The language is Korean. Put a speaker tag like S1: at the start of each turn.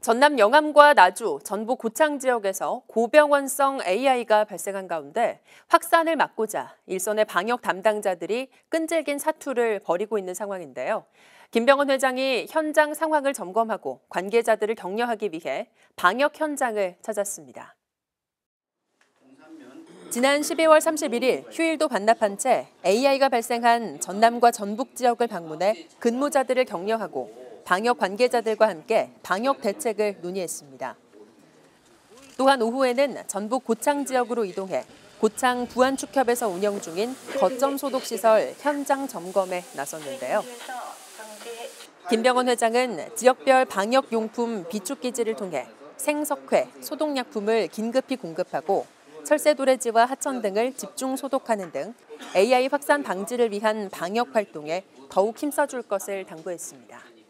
S1: 전남 영암과 나주, 전북 고창 지역에서 고병원성 AI가 발생한 가운데 확산을 막고자 일선의 방역 담당자들이 끈질긴 사투를 벌이고 있는 상황인데요. 김병원 회장이 현장 상황을 점검하고 관계자들을 격려하기 위해 방역 현장을 찾았습니다. 지난 12월 31일 휴일도 반납한 채 AI가 발생한 전남과 전북 지역을 방문해 근무자들을 격려하고 방역 관계자들과 함께 방역 대책을 논의했습니다. 또한 오후에는 전북 고창 지역으로 이동해 고창 부안축협에서 운영 중인 거점 소독시설 현장 점검에 나섰는데요. 김병원 회장은 지역별 방역용품 비축기지를 통해 생석회, 소독약품을 긴급히 공급하고 철새도래지와 하천 등을 집중 소독하는 등 AI 확산 방지를 위한 방역 활동에 더욱 힘써줄 것을 당부했습니다.